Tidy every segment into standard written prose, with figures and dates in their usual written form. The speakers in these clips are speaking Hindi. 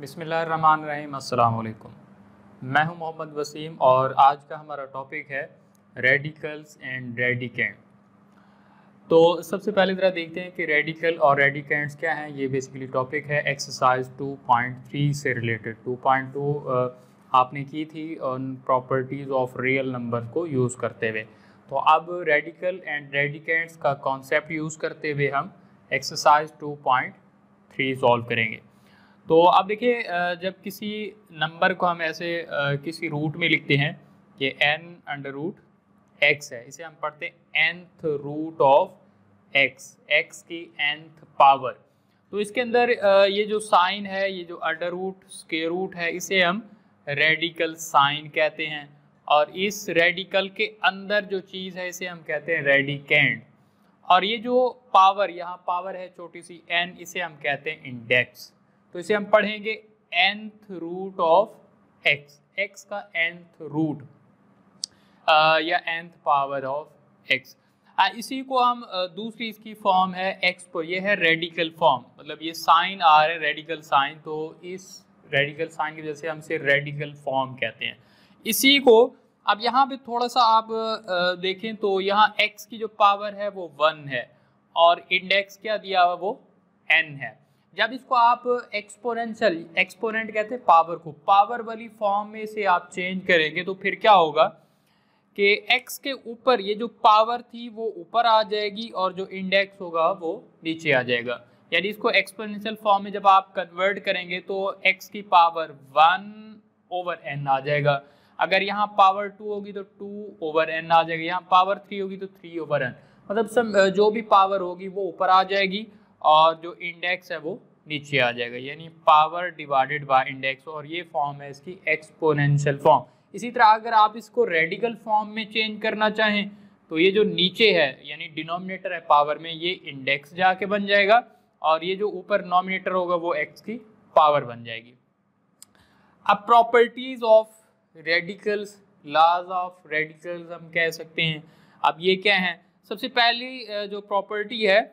बिस्मिल्लाहिर्रहमानिर्रहीम। अस्सलाम वालेकुम। मैं हूं मोहम्मद वसीम और आज का हमारा टॉपिक है रेडिकल्स एंड रेडिकेंट। तो सबसे पहले ज़रा देखते हैं कि रेडिकल और रेडिकेंट्स क्या हैं। ये बेसिकली टॉपिक है एक्सरसाइज 2.3 से रिलेटेड। 2.2 आपने की थी on properties of real number को यूज़ करते हुए। तो अब रेडिकल एंड रेडिकेंट्स का कॉन्सेप्ट यूज़ करते हुए हम एक्सरसाइज 2.3 सॉल्व करेंगे। तो अब देखिए, जब किसी नंबर को हम ऐसे किसी रूट में लिखते हैं कि n√x है, इसे हम पढ़ते हैं nth रूट ऑफ x की nth पावर। तो इसके अंदर ये जो साइन है, ये जो अंडर रूट स्क्वायर रूट है, इसे हम रेडिकल साइन कहते हैं। और इस रेडिकल के अंदर जो चीज़ है इसे हम कहते हैं रेडिकेंट। और ये जो पावर, यहाँ पावर है छोटी सी n, इसे हम कहते हैं इंडेक्स। तो इसे हम पढ़ेंगे nth रूट ऑफ x का nth रूट या nth पावर ऑफ x। इसी को हम दूसरी इसकी फॉर्म है x पर, ये है रेडिकल फॉर्म, मतलब ये साइन आ रहा है रेडिकल साइन, तो इस रेडिकल साइन की वजह से हम इसे रेडिकल फॉर्म कहते हैं। इसी को अब यहाँ पे थोड़ा सा आप देखें तो यहाँ x की जो पावर है वो 1 है और इंडेक्स क्या दिया हुआ वो n है। जब इसको आप एक्सपोनेंशियल, एक्सपोनेंट कहते हैं पावर को, पावर वाली फॉर्म में से आप चेंज करेंगे तो फिर क्या होगा कि x के ऊपर ये जो पावर थी वो ऊपर आ जाएगी और जो इंडेक्स होगा वो नीचे आ जाएगा। यानी इसको एक्सपोनेंशियल फॉर्म में जब आप कन्वर्ट करेंगे तो x की पावर 1/n आ जाएगा। अगर यहाँ पावर 2 होगी तो 2/n आ जाएगा, यहाँ पावर 3 होगी तो 3/n, मतलब जो भी पावर होगी वो ऊपर आ जाएगी और जो इंडेक्स है वो नीचे आ जाएगा, यानी पावर डिवाइडेड बाय इंडेक्स। और ये फॉर्म है इसकी एक्सपोनेंशियल फॉर्म। इसी तरह अगर आप इसको रेडिकल फॉर्म में चेंज करना चाहें तो ये जो नीचे है यानी डिनोमिनेटर है पावर में, ये इंडेक्स जाके बन जाएगा और ये जो ऊपर नोमिनेटर होगा वो एक्स की पावर बन जाएगी। अब properties of radicals, laws of radicals हम कह सकते हैं। अब ये क्या है, सबसे पहली जो प्रॉपर्टी है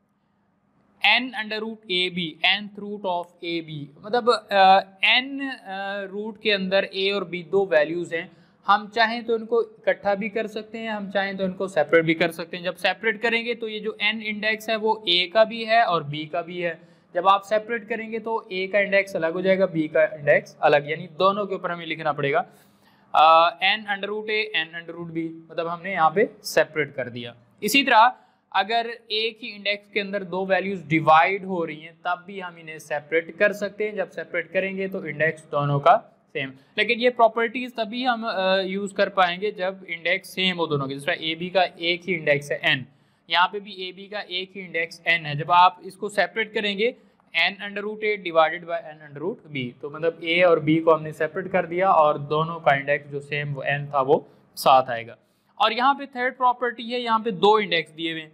n√ab, nth root of ab, मतलब n रूट के अंदर a और b दो वैल्यूज हैं। हम चाहें तो इनको इकट्ठा भी कर सकते हैं, हम चाहें तो इनको सेपरेट भी कर सकते हैं। जब सेपरेट करेंगे तो ये जो n इंडेक्स है वो a का भी है और b का भी है। जब आप सेपरेट करेंगे तो a का इंडेक्स अलग हो जाएगा, b का इंडेक्स अलग, यानी दोनों के ऊपर हमें लिखना पड़ेगा n√a n√b, मतलब हमने यहाँ पे सेपरेट कर दिया। इसी तरह अगर एक ही इंडेक्स के अंदर दो वैल्यूज डिवाइड हो रही हैं तब भी हम इन्हें सेपरेट कर सकते हैं। जब सेपरेट करेंगे तो इंडेक्स दोनों का सेम, लेकिन ये प्रॉपर्टीज तभी हम यूज कर पाएंगे जब इंडेक्स सेम हो दोनों के। जिस तरह ए बी का एक ही इंडेक्स है n, यहाँ पे भी ए बी का एक ही इंडेक्स n है। जब आप इसको सेपरेट करेंगे n√a डिवाइडेड बाय n√b, तो मतलब a और b को हमने सेपरेट कर दिया और दोनों का इंडेक्स जो सेम वो n था वो साथ आएगा। और यहाँ पे थर्ड प्रॉपर्टी है, यहाँ पे दो इंडेक्स दिए हुए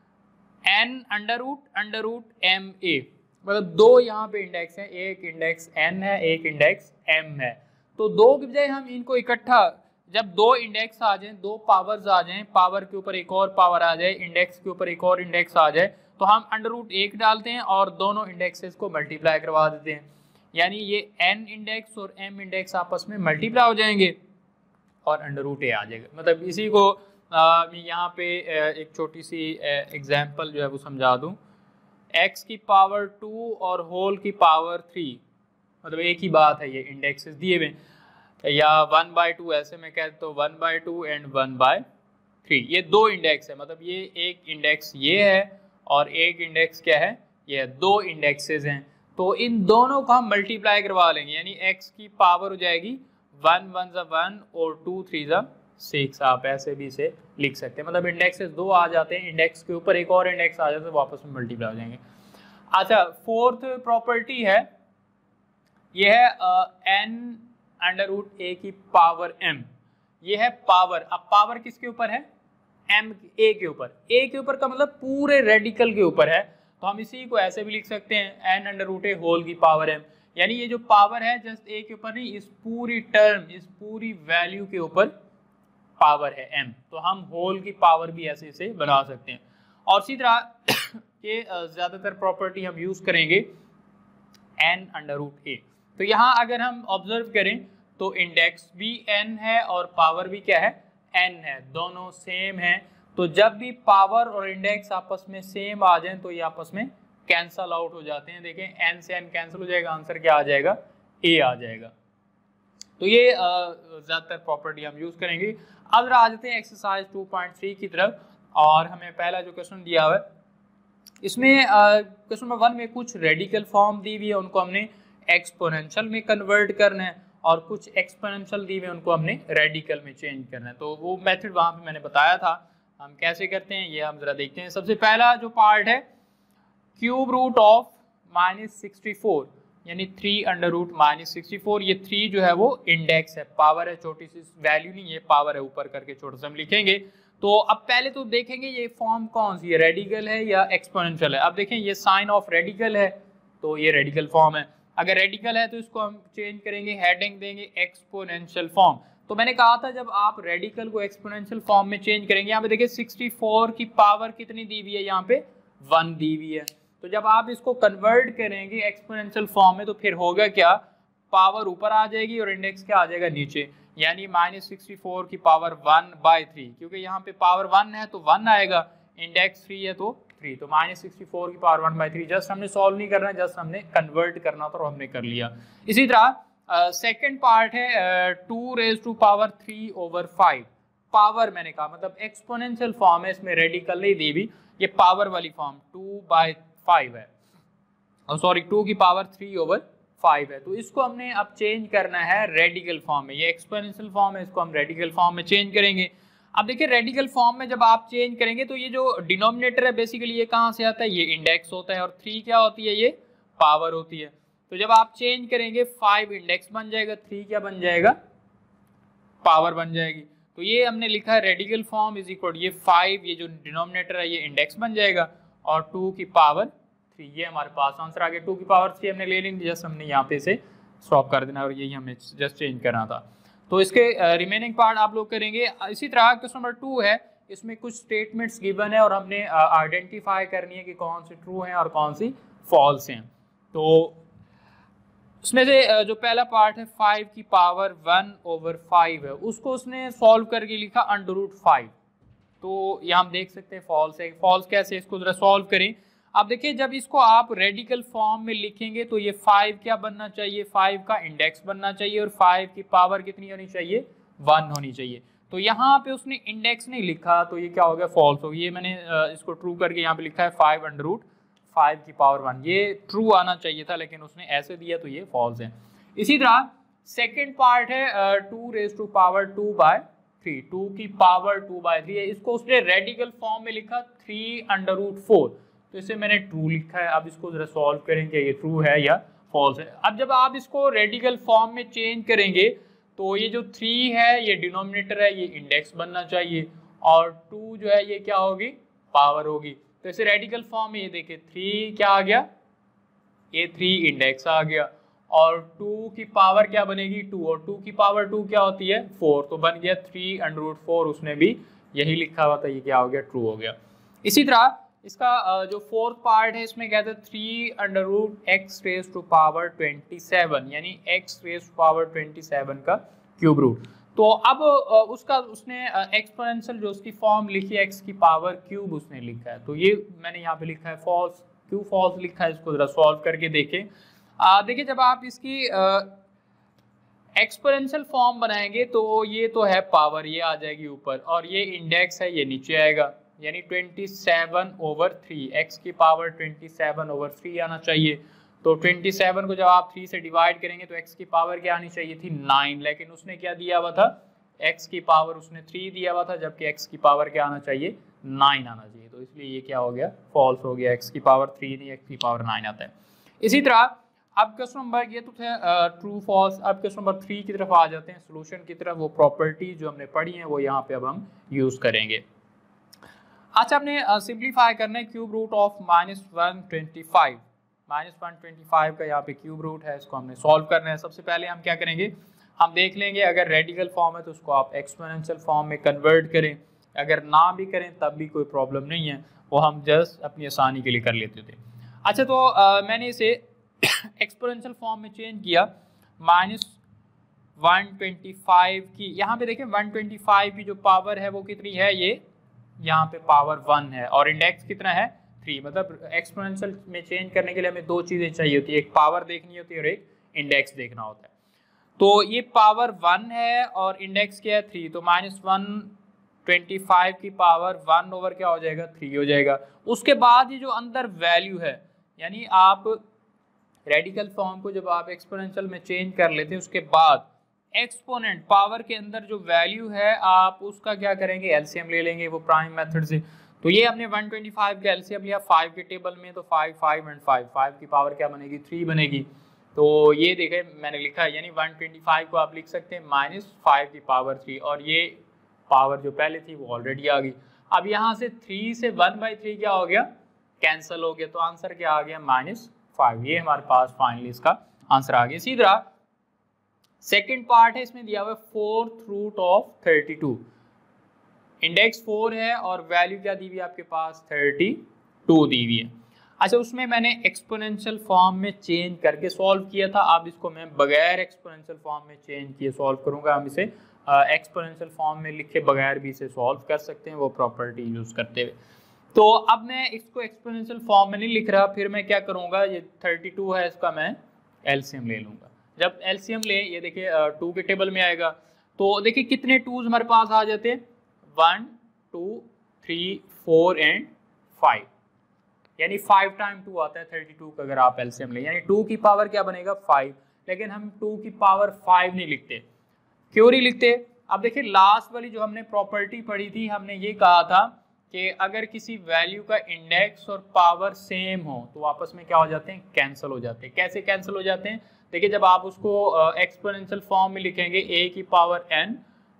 n√ma, मतलब दो यहाँ पे इंडेक्स है, एक इंडेक्स n है एक इंडेक्स m है। तो दो की बजाय हम इनको इकट्ठा, जब दो इंडेक्स आ जाएं, दो पावर्स आ जाएं, पावर के ऊपर एक और पावर आ जाए, इंडेक्स के ऊपर एक और इंडेक्स आ जाए, तो हम √1 डालते हैं और दोनों इंडेक्सेस को मल्टीप्लाई करवा देते हैं। यानी ये n इंडेक्स और m इंडेक्स आपस में मल्टीप्लाई हो जाएंगे और √a आ जाएगा। मतलब इसी को मैं यहाँ पे एक छोटी सी एग्जांपल जो है वो समझा दूँ। x की पावर 2 और होल की पावर 3, मतलब एक ही बात है, ये इंडेक्सेस दिए हुए, या 1/2 ऐसे मैं कहता हूँ 1/2 एंड 1/3, ये दो इंडेक्स है। मतलब ये एक इंडेक्स ये है और एक इंडेक्स क्या है, ये दो इंडेक्सेस हैं। तो इन दोनों को हम मल्टीप्लाई करवा लेंगे, यानी x की पावर हो जाएगी 1 1 1 और 2 3 6, आप ऐसे भी इसे लिख सकते हैं। मतलब इंडेक्सेस दो आ जाते हैं, इंडेक्स के ऊपर एक और इंडेक्स आ जाता है, वापस में मल्टीप्लाई हो जाएंगे। अच्छा, फोर्थ प्रॉपर्टी है, ये है n√a की पावर m, ये है पावर। अब पावर किसके ऊपर है, m, a के ऊपर। a के ऊपर का मतलब पूरे रेडिकल के ऊपर है, तो हम इसी को ऐसे भी लिख सकते हैं n√a होल की पावर m, यानी ये जो पावर है जस्ट a के ऊपर नहीं, इस पूरी टर्म, इस पूरी वैल्यू के ऊपर पावर है m, तो हम होल की पावर भी ऐसे इसे बना सकते हैं। और इसी तरह ये ज्यादातर प्रॉपर्टी हम यूज करेंगे n√a। तो यहाँ अगर हम ऑब्जर्व करें तो इंडेक्स भी n है और पावर भी क्या है, n है, दोनों सेम है। तो जब भी पावर और इंडेक्स आपस में सेम आ जाए तो ये आपस में कैंसल आउट हो जाते हैं। देखें n से n कैंसिल हो जाएगा, आंसर क्या आ जाएगा, a आ जाएगा। तो ये ज़्यादातर प्रॉपर्टी हम यूज़ करेंगे। अब आ जाते हैं एक्सरसाइज 2.3 की तरफ, और हमें पहला जो क्वेश्चन दिया हुआ है इसमें क्वेश्चन नंबर 1 में कुछ रेडिकल फॉर्म दी हुई है, उनको हमने एक्सपोनेंशियल में कन्वर्ट करना है, और कुछ एक्सपोनेंशियल दी हुई है उनको हमने रेडिकल में चेंज करना है। तो वो मेथड वहाँ पे मैंने बताया था, हम कैसे करते हैं ये हम ज़रा देखते हैं। सबसे पहला जो पार्ट है क्यूब रूट ऑफ -64 यानी 3 अंडर रूट -64, ये 3 जो है वो इंडेक्स है, पावर है, छोटी सी वैल्यू नहीं है, पावर है, ऊपर करके छोटा सा हम लिखेंगे। तो अब पहले तो देखेंगे ये फॉर्म कौन सी है, रेडिकल है या एक्सपोनेंशियल है। अब देखें ये साइन ऑफ रेडिकल है तो ये रेडिकल फॉर्म है, अगर रेडिकल है तो इसको हम चेंज करेंगे, हेडिंग देंगे एक्सपोनेंशियल फॉर्म। तो मैंने कहा था जब आप रेडिकल को एक्सपोनेंशियल फॉर्म में चेंज करेंगे, यहाँ पे देखिए 64 की पावर कितनी दी हुई है, यहाँ पे 1 दी हुई है। तो जब आप इसको कन्वर्ट करेंगे एक्सपोनेंशियल फॉर्म में तो फिर होगा क्या, पावर ऊपर आ जाएगी और इंडेक्स क्या आ जाएगा, नीचे, यानी -64 की पावर 1/3, क्योंकि यहाँ पे पावर 1 है तो 1 आएगा, इंडेक्स 3 है तो 3, तो -64 की पावर 1/3। जस्ट हमने सॉल्व नहीं करना, जस्ट हमने कन्वर्ट करना था और हमने कर लिया। इसी तरह सेकंड पार्ट है 2⁵3/5, पावर मैंने कहा मतलब एक्सपोनेंशियल फॉर्म है, इसमें रेडिकल नहीं दी हुई, ये पावर वाली फॉर्म 2/5 है, और सॉरी 2 की पावर 3/5 है। तो इसको हमने अब चेंज करना है रेडिकल फॉर्म में, ये एक्सपोनेंशियल फॉर्म है, इसको हम रेडिकल फॉर्म में चेंज करेंगे। अब देखिए रेडिकल फॉर्म में जब आप चेंज करेंगे तो ये जो डिनोमिनेटर है बेसिकली ये कहाँ से आता है, ये इंडेक्स होता है, और 3 क्या होती है, ये पावर होती है। तो जब आप चेंज करेंगे 5 इंडेक्स बन जाएगा, 3 क्या बन जाएगा, पावर बन जाएगी। तो ये हमने लिखा है रेडिकल फॉर्म इज इक्वल, ये 5 ये जो डिनोमिनेटर है ये इंडेक्स बन जाएगा, और 2 की पावर 3, ये हमारे पास आंसर आ गया। 2 की पावर 3 हमने ले लेंगे, जस्ट हमने यहाँ पे से स्टॉप कर देना और यही हमें जस्ट चेंज करना था। तो इसके रिमेनिंग पार्ट आप लोग करेंगे। इसी तरह क्वेश्चन नंबर 2 है, इसमें कुछ स्टेटमेंट्स गिवन है और हमने आइडेंटिफाई करनी है कि कौन सी ट्रू हैं और कौन सी फॉल्स हैं। तो उसमें से जो पहला पार्ट है 5 की पावर 1/5 है, उसको उसने सॉल्व करके लिखा √5। तो यहाँ हम देख सकते हैं फॉल्स है, फॉल्स कैसे, इसको जरा सॉल्व करें। अब देखिए जब इसको आप रेडिकल फॉर्म में लिखेंगे तो ये 5 क्या बनना चाहिए, 5 का इंडेक्स बनना चाहिए, और 5 की पावर कितनी होनी चाहिए, 1 होनी चाहिए। तो यहाँ पे उसने इंडेक्स नहीं लिखा तो ये क्या हो गया, फॉल्स हो गया। ये मैंने इसको ट्रू करके यहाँ पे लिखा है 5 अंडर रूट 5 की पावर 1, ये ट्रू आना चाहिए था लेकिन उसने ऐसे दिया तो ये फॉल्स है। इसी तरह सेकेंड पार्ट है 2⁻²/3, 2 की पावर 2/3 है, इसको उसने रेडिकल फॉर्म में लिखा 3 अंडर रूट 4, तो इसे मैंने ट्रू लिखा है। अब इसको जरा सॉल्व करेंगे ये ट्रू है या फॉल्स है। अब जब आप इसको रेडिकल फॉर्म में चेंज करेंगे तो ये जो 3 है ये डिनोमिनेटर है, ये इंडेक्स बनना चाहिए, और 2 जो है ये क्या होगी, पावर होगी। तो इसे रेडिकल फॉर्म में ये देखिए 3 क्या आ गया, ये 3 इंडेक्स आ गया, और 2 की पावर क्या बनेगी 2, और 2 की पावर 2 क्या होती है 4, तो बन गया 3 अंडर रूट 4, उसने भी यही लिखा हुआ था, ये क्या हो गया, ट्रू हो गया। इसी तरह इसका जो फोर्थ पार्ट है इसमें कहते हैं 3 अंडर रूट x⁻27 यानी x⁻27 का क्यूब रूट। तो अब उसका उसने एक्सपोनेंशियल जो उसकी फॉर्म लिखी है x की पावर क्यूब उसने लिखा है, तो ये मैंने यहाँ पे लिखा है फॉल्स। क्यों फॉल्स लिखा है, इसको जरा सॉल्व करके देखें। देखिए जब आप इसकी एक्सपोनेंशियल फॉर्म बनाएंगे तो ये तो है पावर, ये आ जाएगी ऊपर, और ये इंडेक्स है ये नीचे आएगा, यानी 27/3, x की पावर 27/3 आना चाहिए। तो 27 को जब आप 3 से डिवाइड करेंगे तो x की पावर क्या आनी चाहिए थी 9, लेकिन उसने क्या दिया हुआ था, x की पावर उसने 3 दिया हुआ था, जबकि x की पावर क्या आना चाहिए 9 आना चाहिए। तो इसलिए ये क्या हो गया, फॉल्स हो गया, x की पावर 3 नहीं x की पावर 9 आता है। इसी तरह अब क्वेश्चन नंबर, ये तो थे ट्रू फॉल्स, अब क्वेश्चन नंबर 3 की तरफ आ जाते हैं, सोल्यूशन की तरफ। वो प्रॉपर्टी जो हमने पढ़ी है वो यहाँ पे अब हम यूज करेंगे। अच्छा हमने सिंप्लीफाई करना है क्यूब रूट ऑफ -125, -125 का यहाँ पे क्यूब रूट है, इसको हमने सॉल्व करना है। सबसे पहले हम क्या करेंगे, हम देख लेंगे अगर रेडिकल फॉर्म है तो उसको आप एक्सपोनेंशियल फॉर्म में कन्वर्ट करें, अगर ना भी करें तब भी कोई प्रॉब्लम नहीं है, वो हम जस्ट अपनी आसानी के लिए कर लेते थे। अच्छा तो मैंने इसे एक्सपोनेंशियल फॉर्म में चेंज किया, -125 की, यहाँ पे देखें 125 की जो पावर है वो कितनी है, ये यहाँ पे पावर 1 है और इंडेक्स कितना है 3। मतलब एक्सपोनेंशियल में चेंज करने के लिए हमें दो चीज़ें चाहिए होती है, एक पावर देखनी होती है और एक इंडेक्स देखना होता है। तो ये पावर 1 है और इंडेक्स क्या है 3, तो -125 की पावर 1 ओवर क्या हो जाएगा 3 हो जाएगा। उसके बाद ये जो अंदर वैल्यू है, यानी आप रेडिकल फॉर्म को जब आप एक्सपोनेंशियल में चेंज कर लेते हैं उसके बाद एक्सपोनेंट पावर के अंदर जो वैल्यू है आप उसका क्या करेंगे, एलसीएम ले लेंगे वो प्राइम मेथड से। तो ये हमने 125 का एलसीएम लिया 5 के टेबल में, तो 5 5 एंड 5 की पावर क्या बनेगी 3 बनेगी। तो ये देखें मैंने लिखा है, यानी 125 को आप लिख सकते हैं -5 की पावर 3 और ये पावर जो पहले थी वो ऑलरेडी आ गई। अब यहाँ से 3 से 1/3 क्या हो गया, कैंसिल हो गया, तो आंसर क्या आ गया -5। ये हमारे पास फाइनली इसका आंसर आ गया। इसी तरह सेकंड पार्ट है, इसमें दिया हुआ है 4th रूट ऑफ 32। इंडेक्स 4 है और वैल्यू क्या दी हुई है आपके पास 32 दी हुई है। अच्छा, उसमें मैंने एक्सपोनेंशियल फॉर्म में चेंज करके सॉल्व किया था। अब इसको मैं बगैर एक्सपोनेंशियल फॉर्म में चेंज किए सॉल्व करूंगा। हम इसे एक्सपोनेंशियल फॉर्म में लिखे बगैर भी इसे सॉल्व कर सकते हैं, वो प्रॉपर्टी यूज करते हुए। तो अब मैं इसको एक्सपोनेंशियल फॉर्म में नहीं लिख रहा, फिर मैं क्या करूंगा, ये 32 है इसका मैं एलसीएम ले लूंगा। जब एलसीएम ले, ये देखिए 2 के टेबल में आएगा, तो देखिए कितने 2s हमारे पास आ जाते हैं 1 2 3 4 एंड 5, यानी 5 टाइम 2 आता है 32 का अगर आप एलसीएम ले, यानी 2 की पावर क्या बनेगा 5। लेकिन हम 2 की पावर 5 नहीं लिखते, क्यों नहीं लिखते। अब देखिए लास्ट वाली जो हमने प्रॉपर्टी पढ़ी थी, हमने ये कहा था कि अगर किसी वैल्यू का इंडेक्स और पावर सेम हो तो आपस में क्या हो जाते हैं, कैंसिल हो जाते हैं। कैसे कैंसिल हो जाते हैं, देखिए जब आप उसको एक्सपोनेंशियल फॉर्म में लिखेंगे a की पावर n,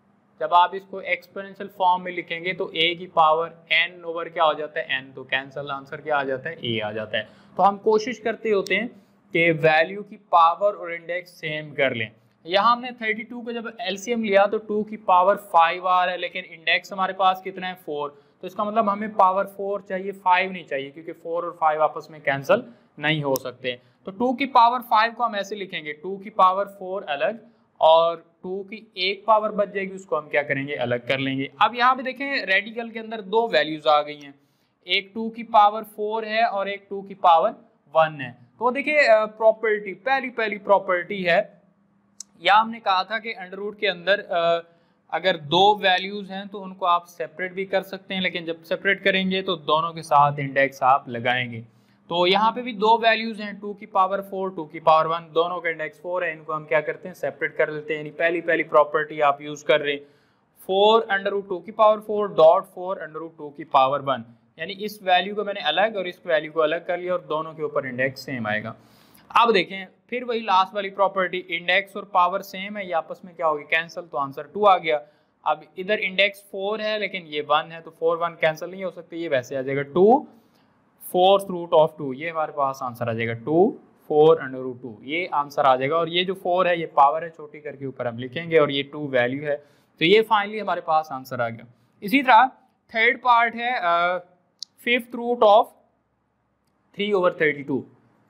जब आप इसको एक्सपोनेंशियल फॉर्म में लिखेंगे तो a की पावर n ओवर क्या हो जाता है n, तो कैंसिल आंसर क्या आ जाता है a आ जाता है। तो हम कोशिश करते होते हैं कि वैल्यू की पावर और इंडेक्स सेम कर लें। यहाँ हमने 32 का जब एलसीएम लिया तो 2 की पावर 5 आ रहा है, लेकिन इंडेक्स हमारे पास कितना है 4, तो इसका मतलब हमें पावर 4 चाहिए, 5 नहीं चाहिए, क्योंकि 4 और 5 आपस में कैंसिल नहीं हो सकते। तो 2 की पावर 5 को हम ऐसे लिखेंगे, 2 की पावर 4 अलग और 2 की एक पावर बच जाएगी, उसको हम क्या करेंगे, अलग कर लेंगे। अब यहाँ पे देखें रेडिकल के अंदर दो वैल्यूज आ गई हैं, एक 2 की पावर 4 है और एक 2 की पावर 1 है। तो देखिए प्रॉपर्टी पहली प्रॉपर्टी है, या हमने कहा था कि अंडर रूट के अंदर अगर दो वैल्यूज हैं तो उनको आप सेपरेट भी कर सकते हैं, लेकिन जब सेपरेट करेंगे तो दोनों के साथ इंडेक्स आप लगाएंगे। तो यहाँ पे भी दो वैल्यूज हैं 2 की पावर 4 2 की पावर 1, दोनों का इंडेक्स 4 है, इनको हम क्या करते हैं, सेपरेट कर लेते हैं। यानी पहली प्रॉपर्टी आप यूज कर रहे हैं 4 अंडर रूट 2 की पावर 4 डॉट 4 अंडर रूट 2 की पावर 1, यानी इस वैल्यू को मैंने अलग और इस वैल्यू को अलग कर लिया और दोनों के ऊपर इंडेक्स सेम आएगा। अब देखें फिर वही लास्ट वाली प्रॉपर्टी, इंडेक्स और पावर सेम है, ये आपस में क्या होगी, कैंसिल, तो आंसर 2 आ गया। अब इधर इंडेक्स 4 है लेकिन ये 1 है, तो 4 1 कैंसिल नहीं हो सकते, ये वैसे आ जाएगा 2 4th रूट ऑफ 2, ये हमारे पास आंसर आ जाएगा 2 4 अंडर रूट 2, ये आंसर आ जाएगा। और ये जो 4 है ये पावर है, छोटी करके ऊपर हम लिखेंगे, और ये 2 वैल्यू है, तो ये फाइनली हमारे पास आंसर आ गया। इसी तरह थर्ड पार्ट है 5th root of 3 over 32,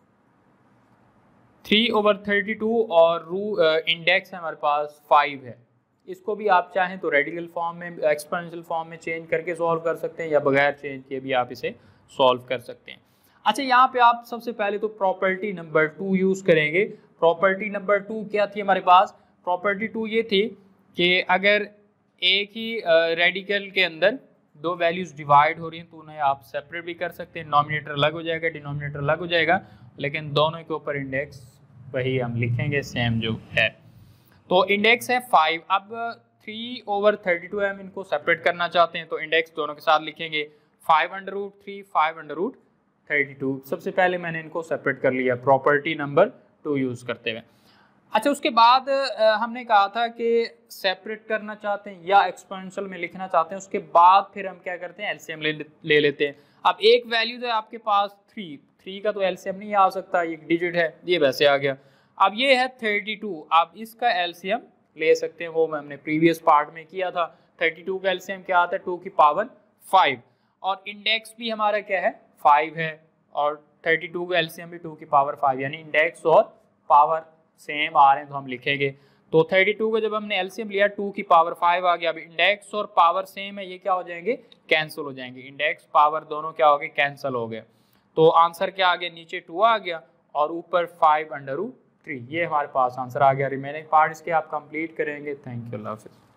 3 over 32 और इंडेक्स है हमारे पास 5 है। इसको भी आप चाहें तो रेडिकल फॉर्म में, एक्सपोनेंशियल फॉर्म में चेंज करके सॉल्व कर सकते हैं, या बगैर चेंज किए भी आप इसे सॉल्व कर सकते हैं। अच्छा, यहाँ पे आप सबसे पहले तो प्रॉपर्टी नंबर 2 यूज करेंगे। प्रॉपर्टी नंबर 2 क्या थी हमारे पास, प्रॉपर्टी 2 ये थी कि अगर एक ही रेडिकल के अंदर दो वैल्यूज डिवाइड हो रही हैं तो उन्हें आप सेपरेट भी कर सकते हैं, नॉमिनेटर अलग हो जाएगा डिनोमिनेटर अलग हो जाएगा, लेकिन दोनों के ऊपर इंडेक्स वही हम लिखेंगे सेम जो है। तो इंडेक्स है 5, अब 3 ओवर 32 है, हम इनको सेपरेट करना चाहते हैं, तो इंडेक्स दोनों के साथ लिखेंगे 5 अंडर रूट 3 5 अंडर रूट 32। सबसे पहले मैंने इनको सेपरेट कर लिया प्रॉपर्टी नंबर 2 यूज करते हुए। अच्छा, उसके बाद हमने कहा था कि सेपरेट करना चाहते हैं या एक्सपोनेंशियल में लिखना चाहते हैं, उसके बाद फिर हम क्या करते हैं, एलसीएम ले लेते हैं। अब एक वैल्यू है आपके पास 3 का तो एलसीएम नहीं आ सकता, एक डिजिट है, ये वैसे आ गया। अब ये है 32, आप इसका एलसीएम ले सकते हैं, वो हमने प्रीवियस पार्ट में किया था। 32 का एलसीएम क्या आता है 2 की पावर 5, और इंडेक्स भी हमारा क्या है 5 है, और 32 का एलसीएम भी 2 की पावर 5, यानी इंडेक्स और पावर सेम आ रहे हैं तो हम लिखेंगे। तो 32 का जब हमने एलसीएम लिया 2 की पावर 5 आ गया। अब इंडेक्स और पावर सेम है, ये क्या हो जाएंगे, कैंसिल हो जाएंगे। इंडेक्स पावर दोनों क्या हो गए, कैंसिल हो गए। तो आंसर क्या आ गया, नीचे 2 आ गया और ऊपर 5/√3। ये हमारे पास आंसर आ गया। रिमेनिंग पार्ट इसके आप कंप्लीट करेंगे। थैंक यू, अल्लाह हाफिज़।